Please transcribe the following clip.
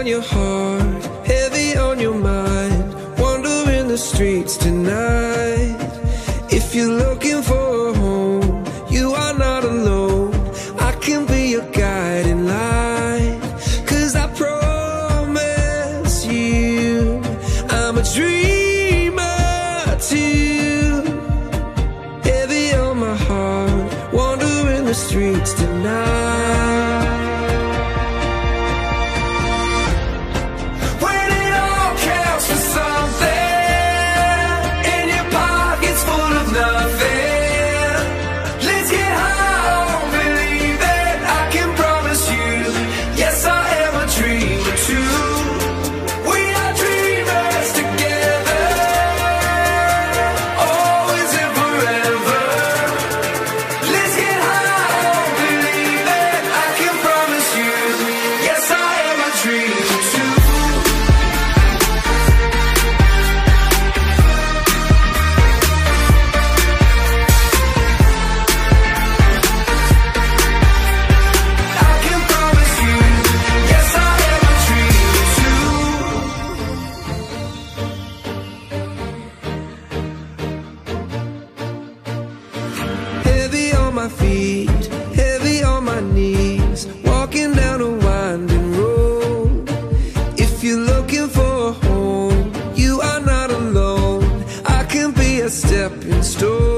on your heart, heavy on your mind, wandering the streets tonight. If you're looking for a home, you are not alone. I can be your guiding light, 'cause I promise you I'm a dreamer too. Heavy on my heart, wandering the streets tonight. My feet, heavy on my knees, walking down a winding road. If you're looking for a home, you are not alone. I can be a stepping stone.